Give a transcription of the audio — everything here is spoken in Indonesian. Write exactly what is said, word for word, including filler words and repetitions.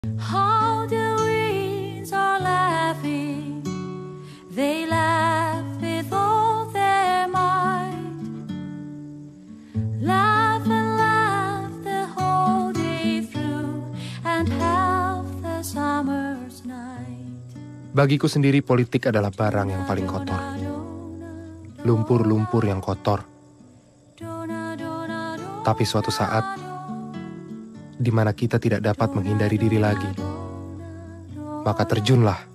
How the winds are laughing, they laugh with all their might. Laugh and laugh the whole day through, and half the summer's night. Bagiku sendiri politik adalah barang yang paling kotor. Lumpur-lumpur yang kotor. Tapi suatu saat, di mana kita tidak dapat menghindari diri lagi, maka terjunlah